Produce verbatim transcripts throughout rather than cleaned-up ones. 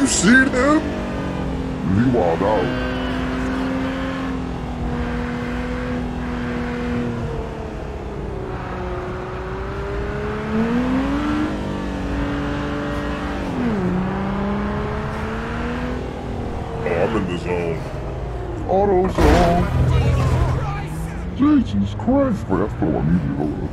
seen him? He wild out. Oh, I'm in the zone. Auto zone. Jesus Christ. Wait, that's what I needed. Hold up.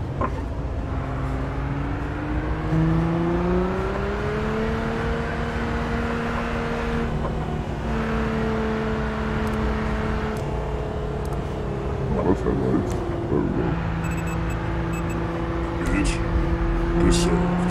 Let's have lights. There we go. Bitch. Deserved.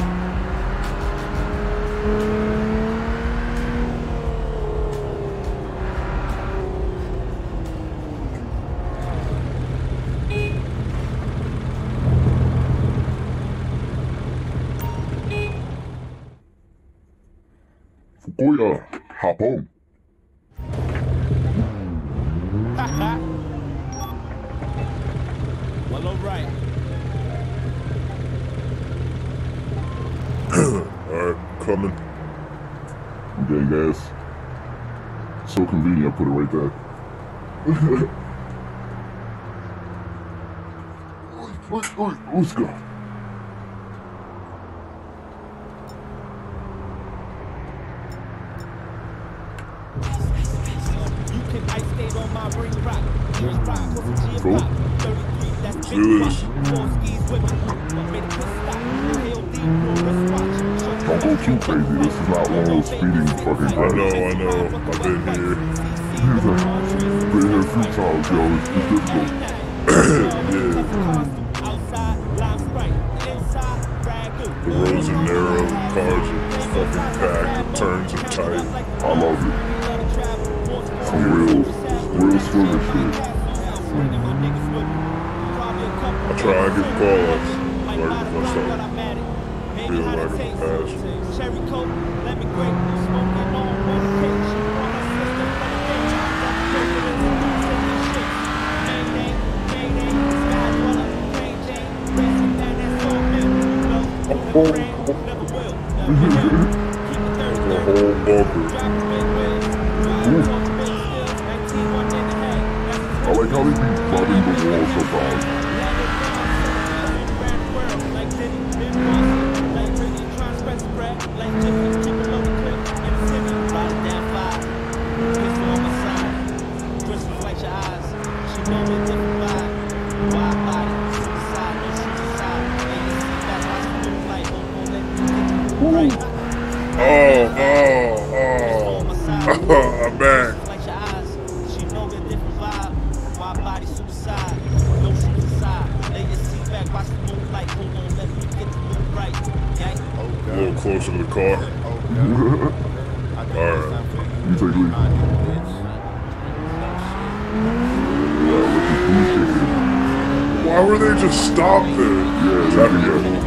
Fukuoka, hop on. Well, alright. Alright, coming. Okay, guys. So convenient, I put it right there. Wait, wait, let's go. You can ice skate on my ring rock. Ring rock with a G Cool. pop. thirty-three, that's Let's big do rock. this. Four skis with me. What made it quick stop? L D roll wristwatch. Don't go too crazy. This is not one of those speeding fucking I cars. know, I know. I've been here. He's like, been here a few times, yo. It's, it's difficult. Yeah. Outside, lime sprite. Inside, ragu. The roads are narrow, cars are fucking packed, the turns are tight. I love it. Some real, real swimming shit. I try and get call-ups, like once I feel like I'm past. Cherry coat, let me break, smoking on medication. Oh, The whole bumper. Ooh. I like how they be flooding the wall sometimes. Oh, oh, oh. I'm back. A little closer to the car. Alright. You take lead. Why were they just stopped there? Yeah, Traffic yeah. jam.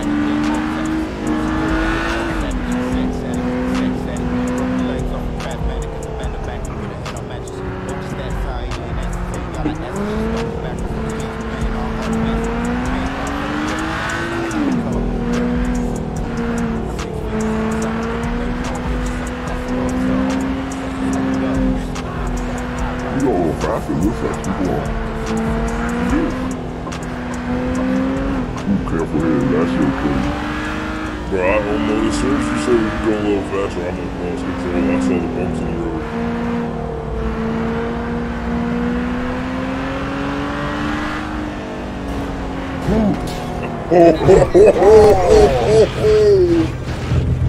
You go a little faster, it looks like people are. Ooh, careful here, that shit crazy. Bro, I don't know. As soon as you said we were going a little faster, I'm like, lost control. I saw the bumps in the road. Ooh. Oh, oh, oh, oh, oh, oh.